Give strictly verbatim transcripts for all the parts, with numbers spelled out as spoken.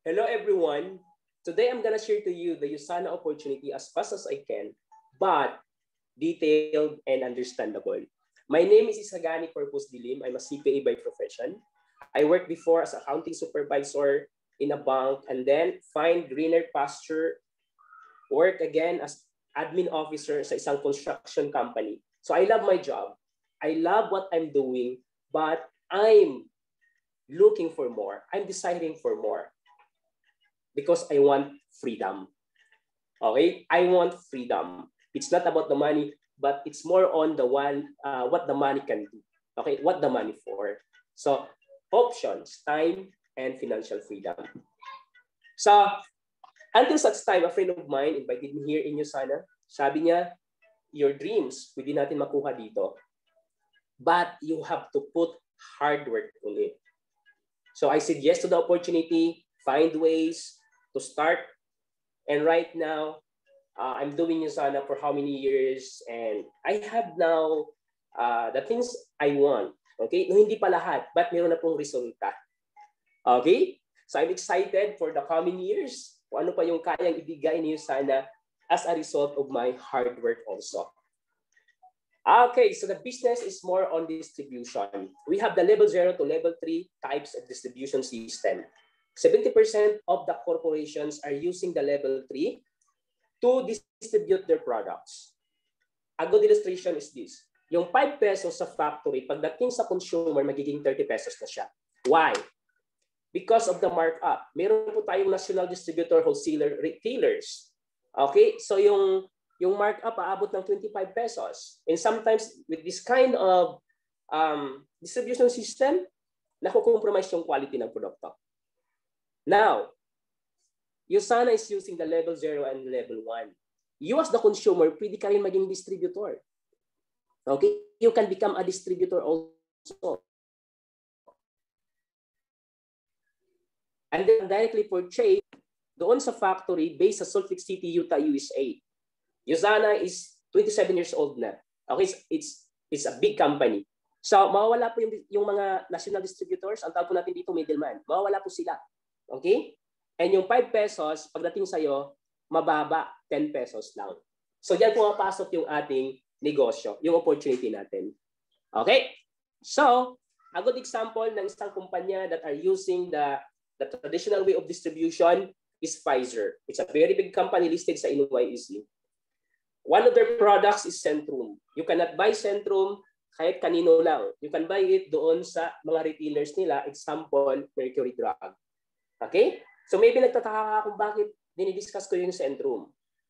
Hello, everyone. Today, I'm going to share to you the Usana opportunity as fast as I can, but detailed and understandable. My name is Isagani Purpose Dilim. I'm a C P A by profession. I worked before as accounting supervisor in a bank and then find greener pasture, work again as admin officer sa isang construction company. So I love my job. I love what I'm doing, but I'm looking for more. I'm deciding for more because I want freedom. Okay? I want freedom. It's not about the money, but it's more on the one, uh, what the money can do. Okay? What the money for. So, options, time, and financial freedom. So, until such time, a friend of mine invited me here in Usana. Sabi niya, your dreams, pwede natin makuha dito. But you have to put hard work on it. So, I said yes to the opportunity, find ways to start. And right now, uh, I'm doing Usana for how many years? And I have now uh, the things I want. Okay? No, hindi pa lahat, but meron na pong resulta. Okay? So I'm excited for the coming years. Kung ano pa yung kayang ibigay ni Usana as a result of my hard work also. Okay, so the business is more on distribution. We have the level zero to level three types of distribution system. seventy percent of the corporations are using the level three to distribute their products. A good illustration is this. Yung five pesos sa factory, pagdating sa consumer, magiging thirty pesos na siya. Why? Because of the markup. Meron po tayong national distributor, wholesaler, retailers. Okay? So yung, yung markup aabot ng twenty-five pesos. And sometimes with this kind of um, distribution system, nakukompromise yung quality ng produkto. Now, Usana is using the level zero and level one. You as the consumer, pwede ka rin maging distributor. Okay? You can become a distributor also. And then directly purchase doon sa factory based sa Salt Lake City, Utah, U S A. Usana is twenty-seven years old na. Okay? It's, it's, it's a big company. So, mawawala po yung, yung mga national distributors. Ang tawag po natin dito, middleman. Mawawala po sila. Okay? And yung five pesos, pagdating sa'yo, mababa, ten pesos lang. So, diyan pumapasok yung ating negosyo, yung opportunity natin. Okay? So, a good example ng isang kumpanya that are using the, the traditional way of distribution is Pfizer. It's a very big company listed sa N Y S E. One of their products is Centrum. You cannot buy Centrum kahit kanino lang. You can buy it doon sa mga retailers nila. Example, Mercury Drug. Okay? So maybe nagtataka ka kung bakit dinidiscuss ko yung Centrum.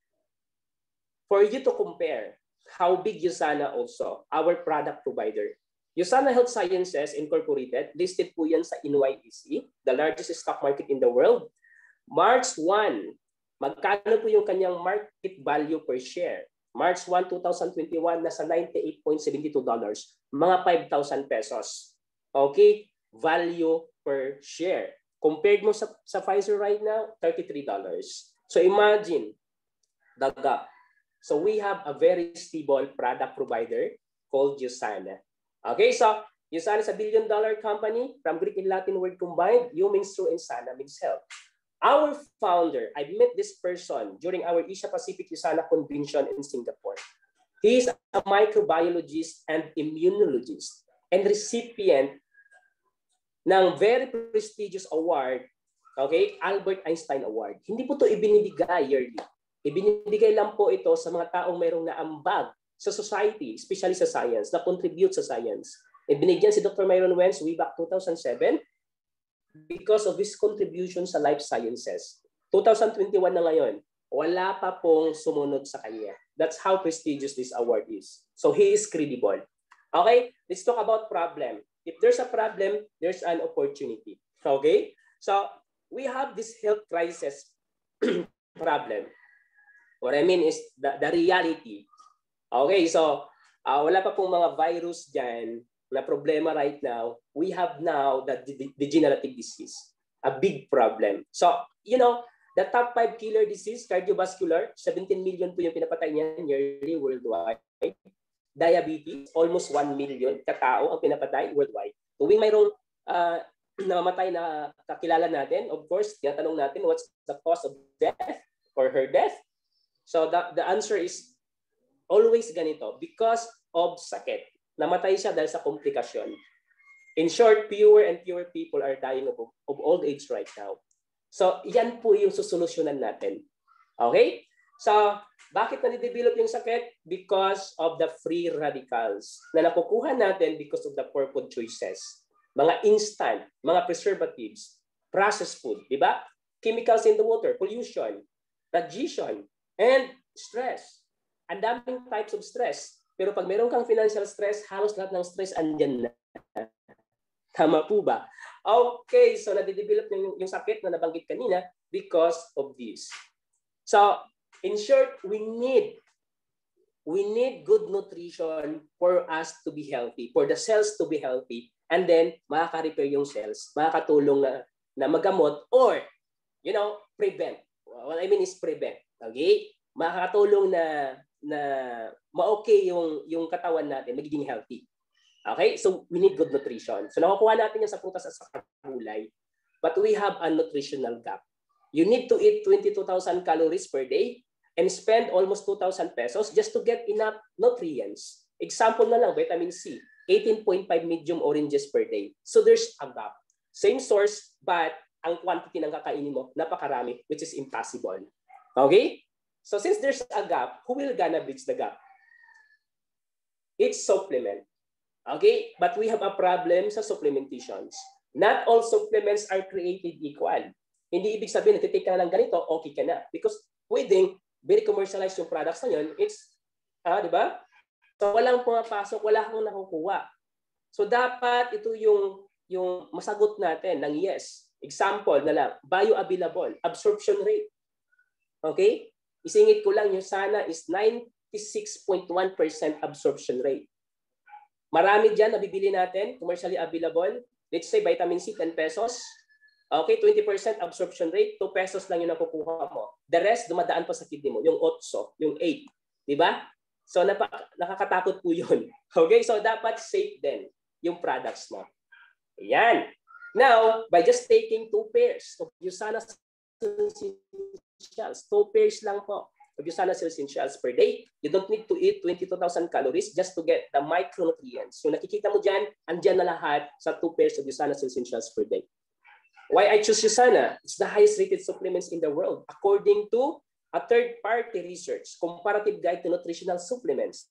For you to compare how big Usana also, our product provider. Usana Health Sciences Incorporated, listed po yan sa N Y S E, the largest stock market in the world. March first, magkano po yung kanyang market value per share? March first, twenty twenty-one, nasa ninety-eight point seven two dollars, mga five thousand pesos. Okay? Value per share. Compared mo sa, sa Pfizer right now, thirty-three dollars. So imagine the gap. So we have a very stable product provider called Usana. Okay, so Usana is a billion dollar company from Greek and Latin word combined. You means true and Sana means health. Our founder, I met this person during our Asia Pacific Usana convention in Singapore. He is a microbiologist and immunologist and recipient ng very prestigious award, okay, Albert Einstein Award. Hindi po ito ibinibigay yearly. Ibinibigay lang po ito sa mga taong mayroong naambag sa society, especially sa science, na contribute sa science. Ibinigyan si Doctor Myron Wentz way back two thousand seven because of his contribution sa life sciences. twenty twenty-one na ngayon, wala pa pong sumunod sa kanya. That's how prestigious this award is. So he is credible. Okay, let's talk about problem. If there's a problem, there's an opportunity. Okay? So, we have this health crisis problem. What I mean is the, the reality. Okay, so, uh, wala pa pong mga virus dyan na problema right now. We have now the degenerative disease. A big problem. So, you know, the top five killer disease, cardiovascular, seventeen million po yung pinapatay niya yearly worldwide. Diabetes, almost one million katao ang pinapatay worldwide. Tuwing mayroong uh, namatay na kakilala natin, of course, tinatanong natin what's the cause of death or her death. So the, the answer is always ganito, because of sakit. Namatay siya dahil sa komplikasyon. In short, fewer and fewer people are dying of, of old age right now. So yan po yung susolusyonan natin. Okay? So bakit nadidevelop yung sakit? Because of the free radicals na nakukuha natin because of the poor food choices. Mga instant, mga preservatives, processed food, di ba? Chemicals in the water, pollution, radiation, and stress. Ang daming types of stress. Pero pag meron kang financial stress, halos lahat ng stress andyan na. Tama po ba? Okay, so nadidevelop yung, yung sakit na nabanggit kanina because of this. So, in short, we need we need good nutrition for us to be healthy, for the cells to be healthy, and then makaka-repair yung cells, makakatulong na, na magamot or, you know, prevent. What I mean is prevent. Okay? Makakatulong na na ma-okay yung, yung katawan natin, magiging healthy. Okay? So, we need good nutrition. So, nakukuha natin yan sa prutas at sa gulay. But we have a nutritional gap. You need to eat twenty-two thousand calories per day and spend almost two thousand pesos just to get enough nutrients. Example na lang, vitamin C, eighteen point five medium oranges per day. So, there's a gap. Same source, but ang quantity ng kakainin mo, napakarami, which is impossible. Okay? So, since there's a gap, who will gonna bridge the gap? It's supplement. Okay? But we have a problem sa supplementations. Not all supplements are created equal. Hindi ibig sabihin, natitake ka na lang ganito, okay ka na. Because pwedeng, very commercialized yung products na yun, it's, ah, di ba? So, walang pumapasok, wala kang nakukuha. So, dapat ito yung, yung masagot natin ng yes. Example na lang, bioavailable, absorption rate. Okay? Isingit ko lang, yung Usana is ninety-six point one percent absorption rate. Marami dyan nabibili natin, commercially available. Let's say vitamin C, ten pesos. Okay, twenty percent absorption rate, two pesos lang yung nakukuha mo. The rest, dumadaan pa sa kidney mo, yung eight, yung eight. Di ba? So, nakakatakot po yun. Okay, so dapat safe din yung products mo. Ayan. Now, by just taking two pairs of Usana Essentials, two pairs lang po of Usana Essentials per day, you don't need to eat twenty-two thousand calories just to get the micronutrients. So, nakikita mo dyan, andyan na lahat sa two pairs of Usana Essentials per day. Why I choose Usana? It's the highest rated supplements in the world according to a third-party research, comparative guide to nutritional supplements.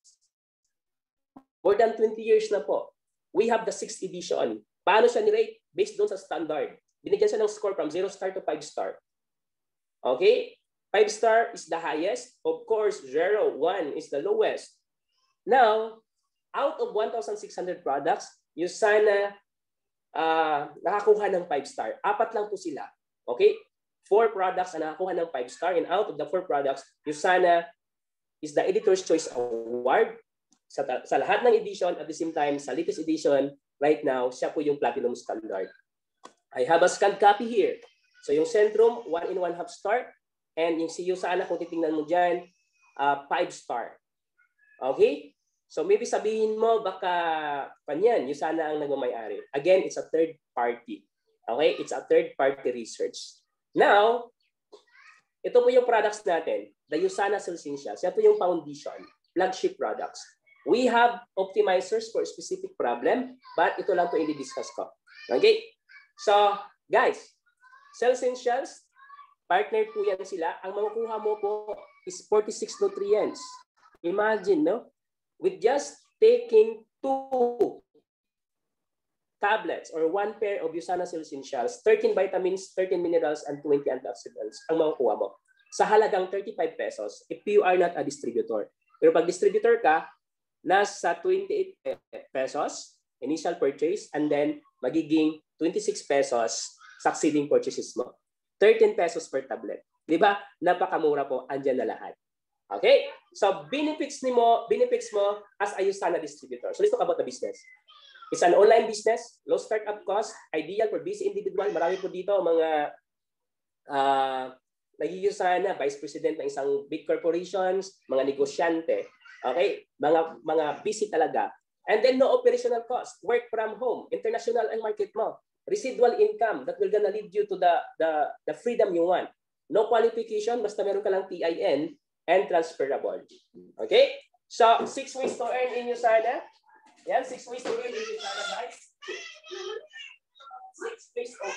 More than twenty years na po. We have the sixth edition. Paano siya ni-rate? Based doon sa standard. Binigyan siya ng score from zero star to five star. Okay? five star is the highest. Of course, zero, one is the lowest. Now, out of one thousand six hundred products, Usana Uh, nakakuha ng five star. Apat lang po sila. Okay? Four products na nakakuha ng five star, and out of the four products, Usana is the Editor's Choice Award sa, sa lahat ng edition. At the same time, sa latest edition, right now, siya po yung Platinum Standard. I have a scanned copy here. So yung Centrum, one in one half star. And yung si Usana, kung titingnan mo dyan, uh, five star. Okay? So maybe sabihin mo baka kanyan, Usana ang nagmamayari. Again, it's a third party. Okay? It's a third party research. Now, ito po yung products natin. The Usana Essentials. Ito yung foundation, flagship products. We have optimizers for a specific problem, but ito lang po i-discuss ko. Okay? So, guys, Essentials, partner po yan sila. Ang makukuha mo po is forty-six nutrients. Imagine, no? With just taking two tablets or one pair of Usana Essentials, thirteen vitamins, thirteen minerals, and twenty antioxidants ang makukuha mo sa halagang thirty-five pesos if you are not a distributor. Pero pag distributor ka, nasa twenty-eight pesos initial purchase, and then magiging twenty-six pesos succeeding purchases mo. thirteen pesos per tablet. Di ba? Napakamura po, andyan na lahat. Okay? So, benefits ni mo, benefits mo as a Usana distributor. So, let's talk about the business. It's an online business, low startup cost, ideal for busy individual. Marami po dito mga uh, nag-Usana, vice president ng isang big corporations, mga negosyante. Okay? Mga mga busy talaga. And then no operational cost. Work from home. International ang market mo. residual income that will gonna lead you to the, the, the freedom you want. No qualification, basta meron ka lang T I N and transferable. Okay? So, six ways to earn in Usana. Yan, six ways to earn in Usana, guys. Six ways to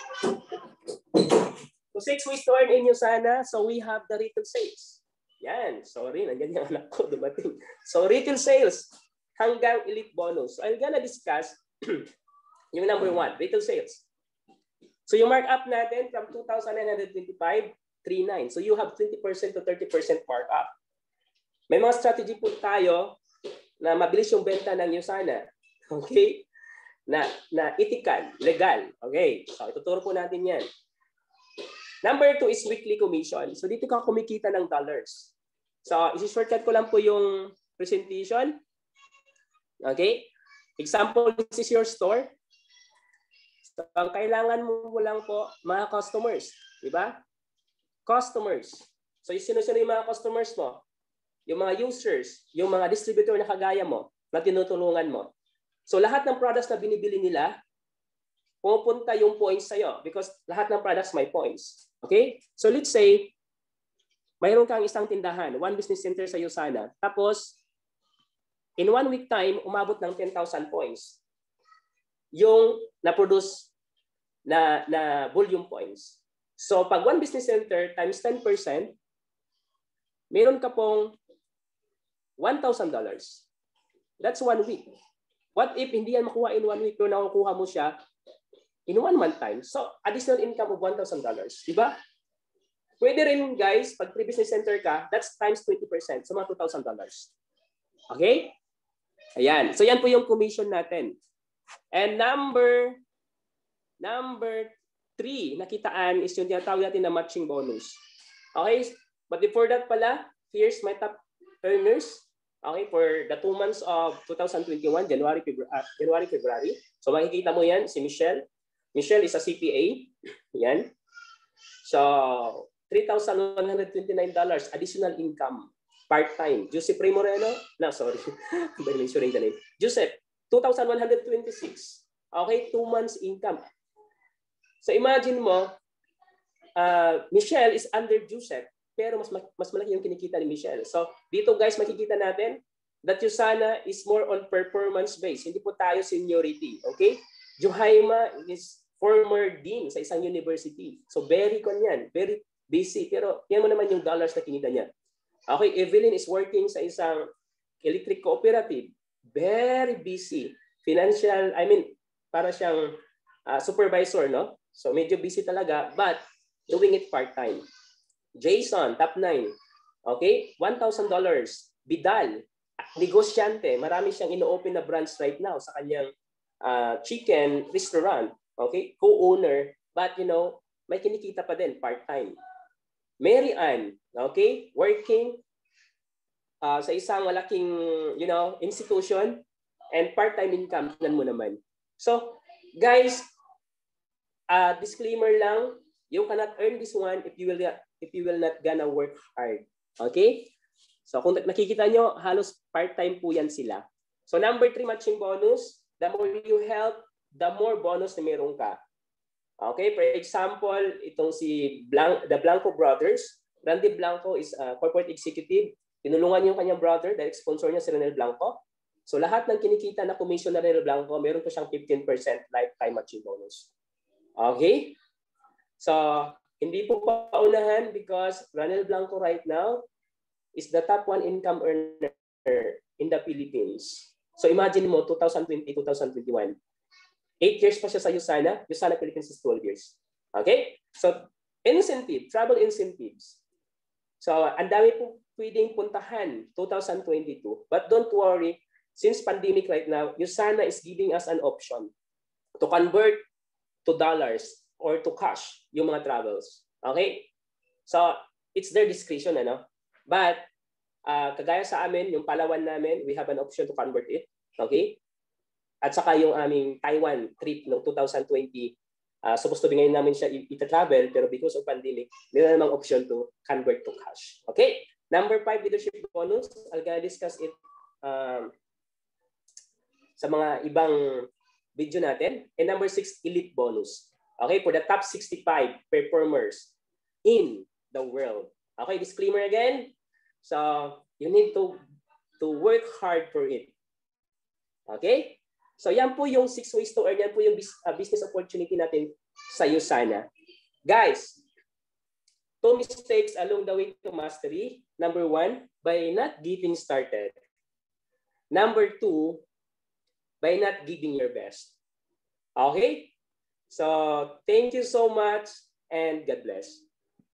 So, six ways to earn in Usana. So, we have the retail sales. Yan, sorry, nandiyan yung anak ko dumating. So, retail sales hanggang elite bonus. So, I'm gonna discuss yung number one, retail sales. So, yung markup natin from two thousand nine hundred twenty-five, three nine. So, you have twenty percent to thirty percent markup. May mga strategy po tayo na mabilis yung benta ng Usana. Okay? Na, na ethical, legal. Okay? So, ituturo po natin yan. Number two is weekly commission. So, dito ka kumikita ng dollars. So, isi-shortcut ko lang po yung presentation. Okay? Example, this is your store. So, ang kailangan mo lang po, mga customers. Diba? Customers. So, sino-sino yung mga customers mo? Yung mga users, yung mga distributor na kagaya mo, na tinutulungan mo. So, lahat ng products na binibili nila, pupunta yung points sa'yo because lahat ng products may points. Okay? So, let's say, mayroon kang isang tindahan, one business center sa Usana. Tapos, in one week time, umabot ng ten thousand points. Yung na-produce na, na volume points. So, pag one business center times ten percent, meron ka pong one thousand dollars. That's one week. What if hindi yan makuha in one week pero nakukuha mo siya in one month time? So, additional income of one thousand dollars. Diba? Pwede rin guys, pag pre-business center ka, that's times twenty percent. So, mga two thousand dollars. Okay? Ayan. So, yan po yung commission natin. And number, number three, nakitaan is yung tinatawag natin na matching bonus. Okay? But before that pala, here's my top earners. Okay, for the two months of two thousand twenty-one, January, February, uh, January, February. So makikita mo yan, si Michelle. Michelle is a C P A. Yan. So, three thousand one hundred twenty-nine dollars additional income. Part-time. Joseph Ray Moreno? No, sorry. Mentioning the name. Joseph, two thousand one hundred twenty-six. Okay, two months income. So imagine mo, uh, Michelle is under Joseph. Pero mas mas malaki yung kinikita ni Michelle. So, dito guys, makikita natin that Usana is more on performance based. Hindi po tayo seniority. Okay? Juhaima is former dean sa isang university. So, very con yan. Very busy. Pero, yan mo naman yung dollars na kinita niya. Okay? Evelyn is working sa isang electric cooperative. Very busy. Financial, I mean, para siyang uh, supervisor, no? So, medyo busy talaga, but doing it part-time. Jason, top nine. Okay? one thousand dollars. Bidal, negosyante. Marami siyang ino-open na branch right now sa kanyang uh, chicken restaurant. Okay? Co-owner. But, you know, may kinikita pa din, part-time. Mary Ann, okay? Working uh, sa isang malaking, you know, institution and part-time income. Tignan mo naman. So, guys, uh, disclaimer lang, you cannot earn this one if you will if you will not gonna work hard. Okay? So kung nakikita nyo, halos part-time po yan sila. So number three, matching bonus. The more you help, the more bonus na meron ka. Okay? For example, itong si Blan the Blanco brothers. Randy Blanco is a corporate executive. Tinulungan yung kanyang brother, direct sponsor niya si Renel Blanco. So lahat ng kinikita na commission na Renel Blanco, meron po siyang fifteen percent lifetime matching bonus. Okay? So, hindi po paunahan because Ranel Blanco right now is the top one income earner in the Philippines. So, imagine mo, two thousand twenty, two thousand twenty-one. Eight years pa siya sa Usana. Usana Philippines is twelve years. Okay? So, incentive, travel incentives. So, ang dami po pwedeng puntahan two thousand twenty-two. But don't worry, since pandemic right now, Usana is giving us an option to convert to dollars or to cash yung mga travels. Okay? So, it's their discretion, ano? But, uh, kagaya sa amin, yung Palawan namin, we have an option to convert it. Okay? At saka yung aming Taiwan trip no two thousand twenty, uh, supposed to be ngayon namin siya ita-travel, pero because of pandemic, meron namang option to convert to cash. Okay? Number five, leadership bonus. I'll gonna discuss it um, sa mga ibang video natin. And number six, elite bonus. Okay, for the top sixty-five performers in the world. Okay, disclaimer again. So, you need to, to work hard for it. Okay? So, yan po yung six ways to earn. Yan po yung uh, business opportunity natin sa Usana. Guys, two mistakes along the way to mastery. Number one, by not getting started. Number two, by not giving your best. Okay? So, thank you so much and God bless.